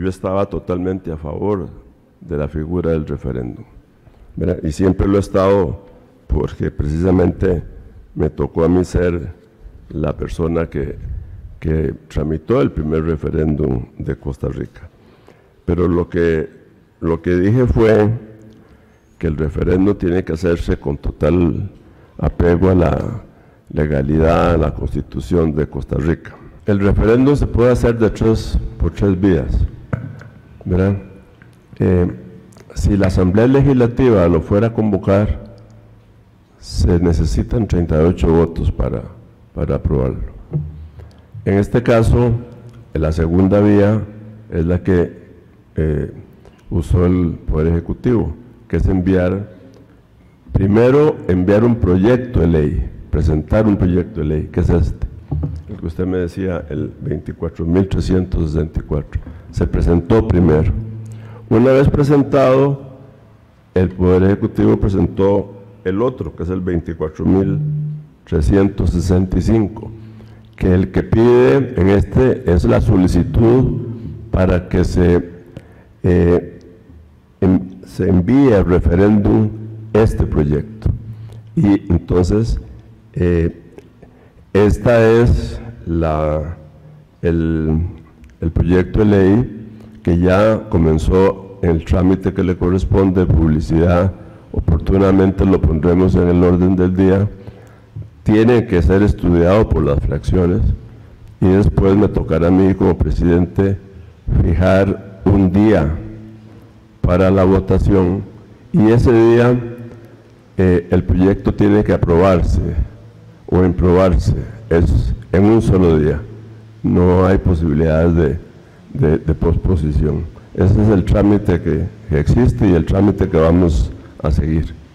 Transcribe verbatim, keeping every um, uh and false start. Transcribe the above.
yo estaba totalmente a favor de la figura del referéndum, ¿verdad? Y siempre lo he estado porque precisamente me tocó a mí ser la persona que, que tramitó el primer referéndum de Costa Rica. Pero lo que, lo que dije fue que el referéndum tiene que hacerse con total apego a la legalidad, a la Constitución de Costa Rica. El referéndum se puede hacer de tres, por tres vías, ¿verdad? Eh, si la Asamblea Legislativa lo fuera a convocar, se necesitan treinta y ocho votos para, para aprobarlo. En este caso, la segunda vía es la que eh, usó el Poder Ejecutivo, que es enviar, primero enviar un proyecto de ley, presentar un proyecto de ley, que es este, el que usted me decía, el veinticuatro mil trescientos sesenta y cuatro. Se presentó primero. Una vez presentado, el Poder Ejecutivo presentó el otro, que es el veinticuatro mil trescientos sesenta y cinco, que el que pide en este es la solicitud para que se, eh, en, se envíe al referéndum este proyecto. Y entonces, eh, esta es la, el, el proyecto de ley que ya comenzó el trámite que le corresponde, publicidad. Oportunamente lo pondremos en el orden del día. Tiene que ser estudiado por las fracciones y después me tocará a mí como presidente fijar un día para la votación, y ese día eh, el proyecto tiene que aprobarse o improbarse, es en un solo día, no hay posibilidades de, de, de posposición. Ese es el trámite que, que existe y el trámite que vamos a seguir.